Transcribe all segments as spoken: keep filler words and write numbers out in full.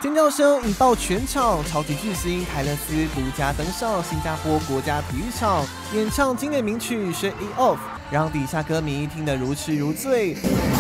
尖叫声引爆全场，超级巨星泰勒斯独家登上新加坡国家体育场，演唱经典名曲《Shake It Off》，让底下歌迷听得如痴如醉。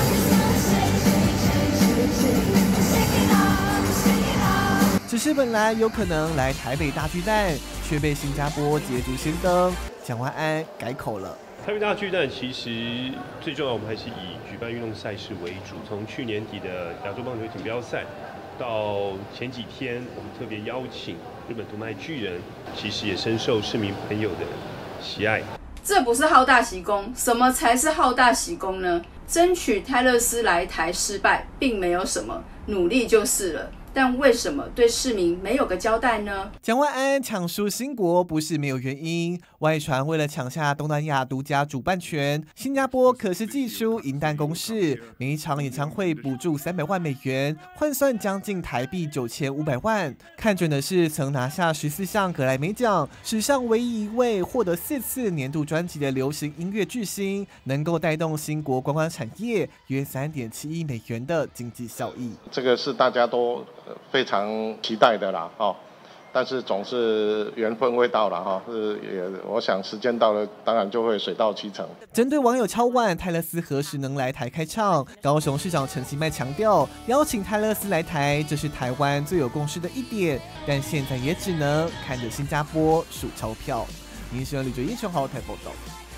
只是本来有可能来台北大巨蛋，却被新加坡捷足先登。蒋万安改口了。 台北大巨蛋其实最重要，我们还是以举办运动赛事为主。从去年底的亚洲棒球锦标赛，到前几天我们特别邀请日本读卖巨人，其实也深受市民朋友的喜爱。 这不是好大喜功，什么才是好大喜功呢？争取泰勒斯来台失败，并没有什么，努力就是了。但为什么对市民没有个交代呢？ 蒋万安抢输新国不是没有原因，外传为了抢下东南亚独家主办权，新加坡可是祭出银弹攻势，每一场演唱会补助三百万美元，换算将近台币九千五百万。看准的是曾拿下十四项格莱美奖，史上唯一一位获得四次年度专辑的流行音乐巨星，能够带动新国观光产业约三点七亿美元的经济效益。 这个是大家都非常期待的啦，哦，但是总是缘分未到了哈，是也，我想时间到了，当然就会水到渠成。 针对网友敲碗泰勒斯何时能来台开唱，高雄市长陈其迈强调，邀请泰勒斯来台，这是台湾最有共识的一点，但现在也只能看着新加坡数钞票。民生旅九一全豪台报道。